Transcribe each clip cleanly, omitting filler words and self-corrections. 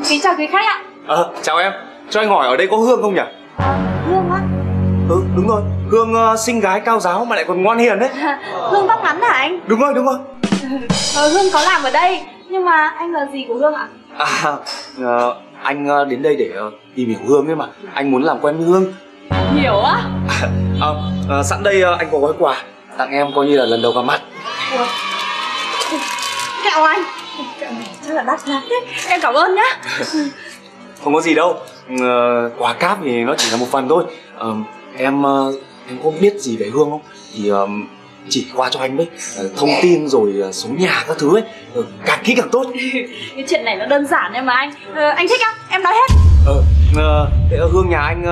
Kính chào quý khách ạ. Chào em, cho anh hỏi ở đây có Hương không nhỉ? Hương á? Đúng rồi, Hương xinh gái cao giáo mà lại còn ngoan hiền đấy. Hương tóc ngắn hả anh? Đúng rồi. Hương có làm ở đây, nhưng mà anh là gì của Hương ạ? Anh đến đây để tìm hiểu Hương ấy mà. Anh muốn làm quen với Hương. Hiểu á? Sẵn đây anh có gói quà tặng em, coi như là lần đầu gặp mặt. Kẹo anh? Kẹo này chắc là đắt lắm đấy. Em cảm ơn nhá. Không có gì đâu. Quà cáp thì nó chỉ là một phần thôi. Em có biết gì về Hương không? Thì chỉ qua cho anh với thông tin rồi số nhà các thứ ấy, càng kỹ càng tốt. Cái chuyện này nó đơn giản em mà anh. Anh thích không? Em nói hết. Thế Hương nhà anh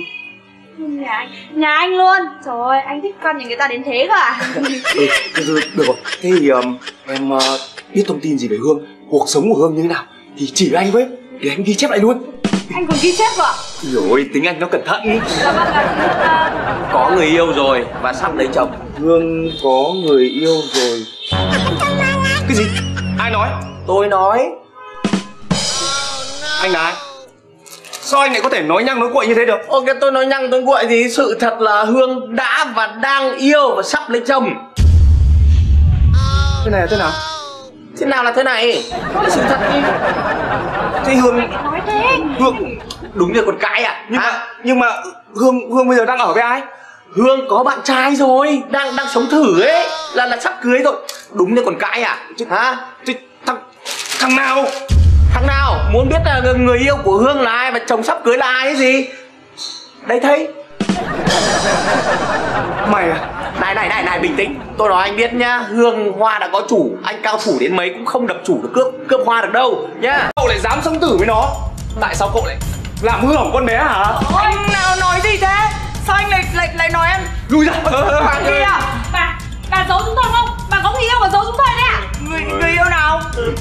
Nhà anh luôn. Trời ơi, anh thích con nhà người ta đến thế cơ à? Được rồi. Thế thì em biết thông tin gì về Hương, cuộc sống của Hương như thế nào thì chỉ anh với, để anh ghi chép lại luôn. Anh còn ghi chép cơ à? Rồi, tính anh nó cẩn thận ý. Dạ vâng ạ. Có người yêu rồi và sắp lấy chồng. Hương có người yêu rồi. Cái gì? Ai nói? Tôi nói. Anh là ai? Sao anh lại có thể nói nhăng nói cuội như thế được? Ok, tôi nói nhăng tôi cuội gì. Sự thật là Hương đã và đang yêu và sắp lấy chồng. Thế này là thế nào? Thế nào là thế này? Đó là sự thật đi. Thế Hương... Nói thế. Hương... Đúng như con cái à? Nhưng mà Hương bây giờ đang ở với ai? Hương có bạn trai rồi, đang sống thử ấy, là sắp cưới rồi. Đúng như con cái à? Hả? Thằng nào? Thằng nào? Muốn biết là người yêu của Hương là ai và chồng sắp cưới là ai ấy gì? Đây thấy. Mày à? Này, bình tĩnh. Tôi nói anh biết nhá, Hương hoa đã có chủ, anh cao thủ đến mấy cũng không đập chủ được, cướp hoa được đâu nhá. Cậu lại dám sống tử với nó? Tại sao cậu lại làm hư hỏng con bé hả? Anh nào nói gì thế? Sao anh lại nói em? Lùi ra. Bạn kia à? Bà giấu chúng tôi không? Bà có người yêu mà giấu chúng tôi đấy à? Người yêu nào?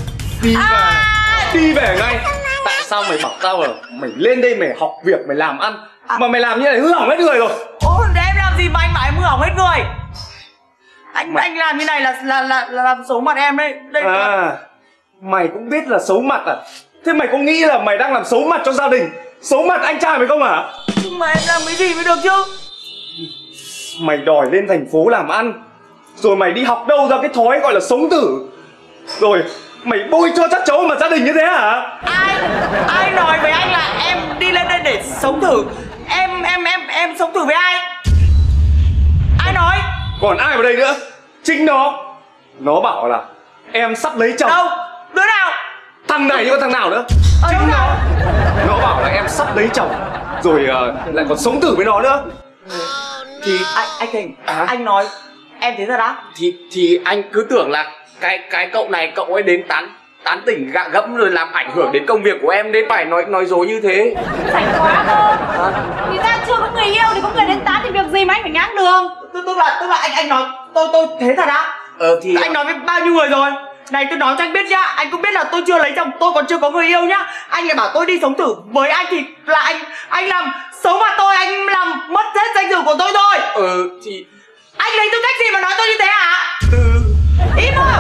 Đi về ngay. Tại sao mày bảo tao là mày lên đây mày học việc mày làm ăn mà mày làm như này hư hỏng hết người rồi? Ôi, để em làm gì mà anh bảo em hư hỏng hết người? Anh làm như này là làm xấu mặt em đấy. Mày cũng biết là xấu mặt à? Thế mày có nghĩ là mày đang làm xấu mặt cho gia đình, xấu mặt anh trai mày không hả? Nhưng mà em làm cái gì mới được chứ? Mày đòi lên thành phố làm ăn, rồi mày đi học đâu ra cái thói gọi là sống tử, rồi mày bôi cho chắc chấu mặt gia đình như thế hả? Ai nói với anh là em đi lên đây để sống thử? Em sống thử với ai? Ai nói? Còn ai vào đây nữa? Chính nó bảo là em sắp lấy chồng. Đâu? Đứa nào? Thằng này chứ có thằng nào nữa. Chính nó bảo là em sắp lấy chồng, rồi lại còn sống tử với nó nữa. Thì anh Thành, anh nói em thế thật á? Thì anh cứ tưởng là cái cậu này cậu ấy đến tán tỉnh gạ gẫm rồi làm ảnh hưởng đến công việc của em nên phải nói dối như thế. Sảnh quá cơ. Người ta chưa có người yêu thì có người đến tán thì việc gì mà anh phải ngáng đường? Tức là anh nói tôi thế thật á? Thì anh nói với bao nhiêu người rồi? Này tôi nói cho anh biết nhá, anh cũng biết là tôi chưa lấy chồng, tôi còn chưa có người yêu nhá. Anh lại bảo tôi đi sống thử với anh thì là anh làm xấu mặt tôi, anh làm mất hết danh dự của tôi thôi. Thì anh lấy tư cách gì mà nói tôi như thế hả? Im mà.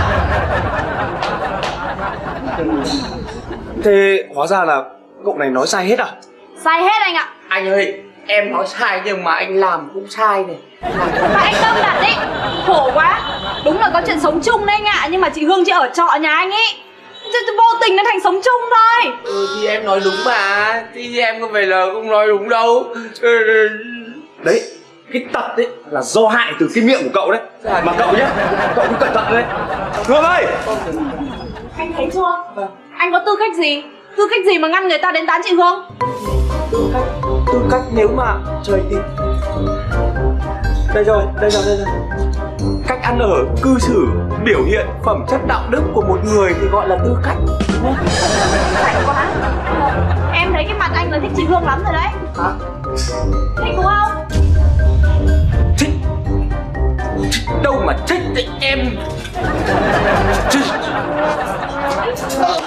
Thế hóa ra là cậu này nói sai hết à? Sai hết anh ạ. anh ơi, em nói sai nhưng mà anh làm cũng sai này. Mà anh tâm đặt đi. Khổ quá. Đúng là có chuyện sống chung đấy anh ạ. Nhưng mà chị Hương chị ở trọ nhà anh ấy, vô tình nó thành sống chung thôi. Thì em nói đúng mà. Thì em có phải là không nói đúng đâu. Đấy, cái tật đấy là do hại từ cái miệng của cậu đấy. Mà cậu nhá, cậu cứ cẩn thận đấy. Hương ơi! Anh thấy chưa? Anh có tư cách gì? Tư cách gì mà ngăn người ta đến tán chị Hương? Tư cách nếu mà trời thì đây rồi. Cách ăn ở, cư xử, biểu hiện, phẩm chất đạo đức của một người thì gọi là tư cách. Phải quá. Em thấy cái mặt anh là thích chị Hương lắm rồi đấy. Hả? Thích đúng không? Thích đâu mà thích thì em.